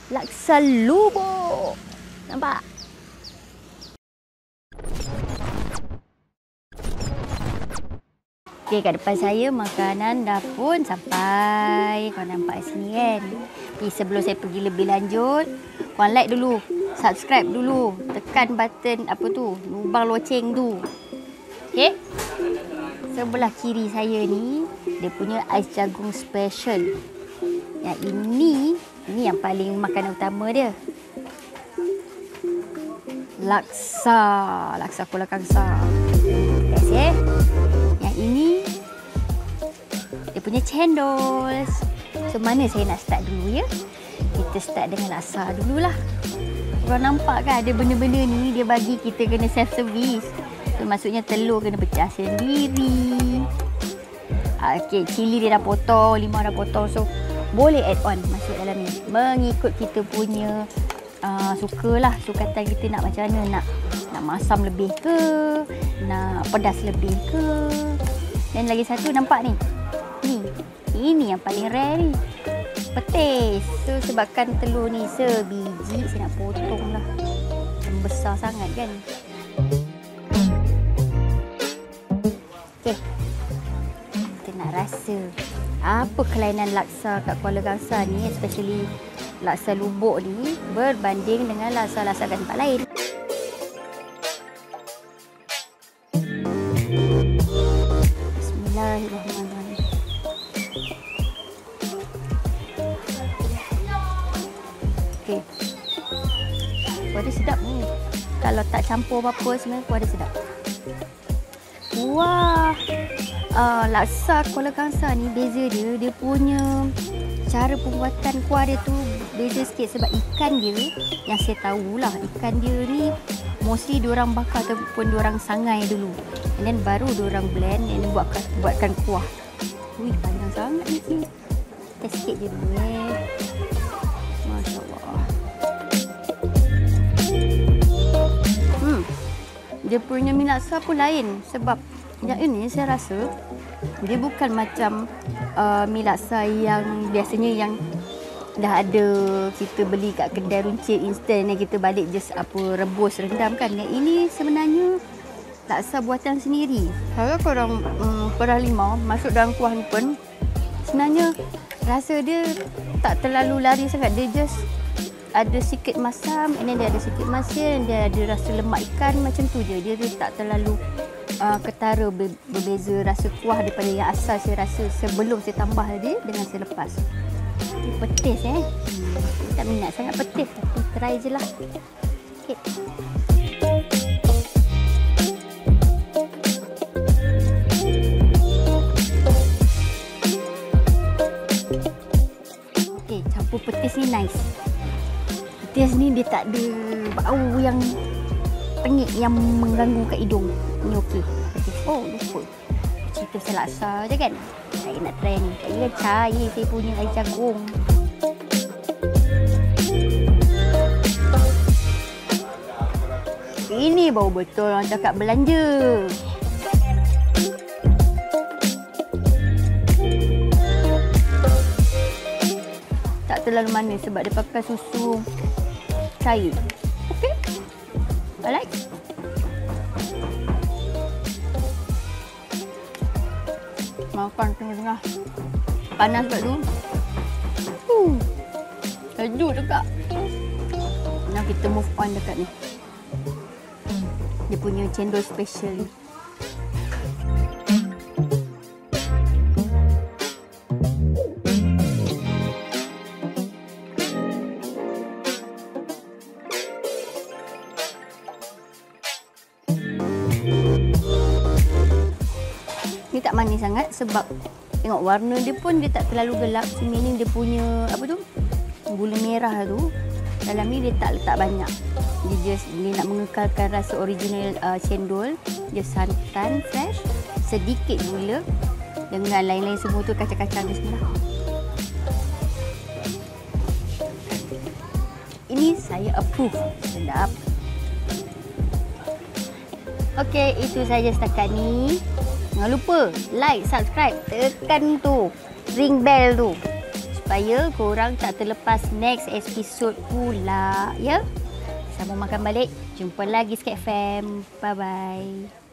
Laksa lubuk. Nampak? Okey, kat depan saya makanan dah pun sampai. Kau nampak sini kan? Tapi sebelum saya pergi lebih lanjut, kau like dulu, subscribe dulu, tekan button apa tu, lubang loceng tu. Okey? Sebelah kiri saya ni, dia punya ais jagung special. Yang ini yang paling makanan utama dia. Laksa Kuala Kangsar. Guys, yang ini dia punya cendol. So mana saya nak start dulu ya? Kita start dengan laksa dululah. Korang nampak kan ada benda-benda ni dia bagi kita kena self service. So maksudnya telur kena pecah sendiri. Okey, cili dia dah potong, limau dah potong. So boleh add on masuk dalam ni. Mengikut kita punya sukatan kita nak macam mana, nak masam lebih ke, nak pedas lebih ke. Dan lagi satu nampak ni. Ini yang paling rare ni. Petis. So sebabkan telur ni sebiji, saya nak potong lah. Besar sangat kan. Okey. Kita nak rasa apa kelainan laksa kat Kuala Kangsar ni, especially laksa lubuk ni berbanding dengan laksa-laksa kat tempat lain. Bismillahirrahmanirrahim. Okey. Kuah dia sedap ni. Kalau tak campur apa-apa sebenarnya kuah dia sedap. Wah. Laksa Kuala Kangsar ni beza dia punya cara pembuatan kuah dia tu beza sikit sebab ikan dia yang saya tahulah, ikan dia ni mostly diorang bakar ataupun diorang sangai dulu, and then baru diorang blend and then buatkan kuah. Wih, panjang sangat ni. Kita sikit je dulu Masya Allah. Dia punya mi laksa pun lain sebab yang ini saya rasa dia bukan macam mi laksa yang biasanya yang dah ada kita beli kat kedai runcit instan yang kita balik just rebus rendam kan. Yang ini sebenarnya laksa buatan sendiri. Kalau korang perah limau masuk dalam kuah ni pun sebenarnya rasa dia tak terlalu lari sangat. Dia just ada sikit masam, and then dia ada sikit masin, dia ada rasa lemak ikan macam tu je. Dia tak terlalu ketara berbeza rasa kuah daripada yang asal saya rasa sebelum saya tambah dia dengan selepas. Petis saya tak minat sangat petis, tapi try je lah. Okay. Okay, campur petis ni nice. Petis ni dia tak ada bau yang pengit yang mengganggu kat hidung. Ni okey. Oh, lupa. Cerita pasal laksa je kan. Saya nak try ni. Saya cair saya punya air jagung. Ini baru betul orang cakap belanja. Tak terlalu manis sebab dia pakai susu cair. Okey. I like. Makan tengah-tengah. Panas kat tu. Sejuk dekat. Now kita move on dekat ni. Dia punya cendol special ni. Ni tak manis sangat sebab tengok warna dia pun dia tak terlalu gelap. Meaning dia punya apa tu, gula merah tu dalam ni dia tak letak banyak. Dia nak mengekalkan rasa original cendol. Dia santan fresh, sedikit gula, dengan lain-lain semua tu kacang-kacang dia semua. Ini saya approve. Sedap. Okey, itu saja setakat ni. Jangan lupa like, subscribe, tekan tu ring bell tu supaya korang tak terlepas next episode pula, ya. Sambung makan balik. Jumpa lagi Skate Fam. Bye-bye.